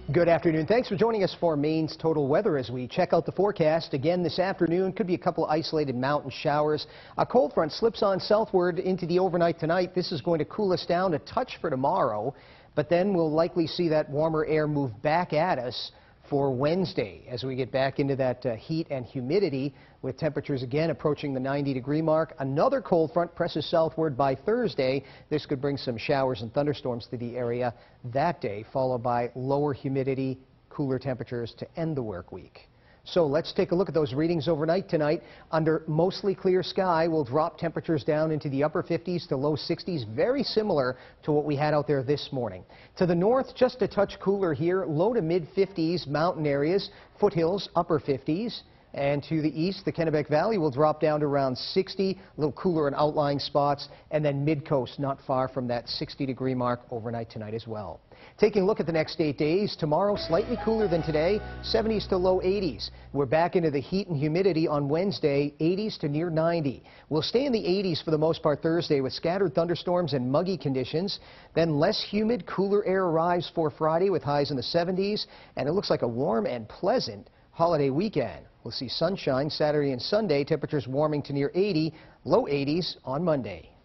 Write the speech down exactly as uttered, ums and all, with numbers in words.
Good afternoon. Thanks for joining us for Maine's Total Weather as we check out the forecast. Again this afternoon, could be a couple isolated mountain showers. A cold front slips on southward into the overnight tonight. This is going to cool us down a touch for tomorrow, but then we'll likely see that warmer air move back at us for Wednesday as we get back into that uh, heat and humidity, with temperatures again approaching the ninety degree mark. Another cold front presses southward by Thursday. This could bring some showers and thunderstorms to the area that day, followed by lower humidity, cooler temperatures to end the work week. So let's take a look at those readings overnight tonight. Under mostly clear sky, we'll drop temperatures down into the upper fifties to low sixties, very similar to what we had out there this morning. To the north, just a touch cooler here, low to mid fifties, mountain areas, foothills, upper fifties. And to the east, the Kennebec Valley will drop down to around sixty, a little cooler in outlying spots, and then mid-coast not far from that sixty degree mark overnight tonight as well. Taking a look at the next eight days, tomorrow slightly cooler than today, seventies to low eighties. We're back into the heat and humidity on Wednesday, eighties to near ninety. We'll stay in the eighties for the most part Thursday with scattered thunderstorms and muggy conditions. Then less humid, cooler air arrives for Friday with highs in the seventies, and it looks like a warm and pleasant holiday weekend. We'll see sunshine Saturday and Sunday, temperatures warming to near eighty, low eighties on Monday.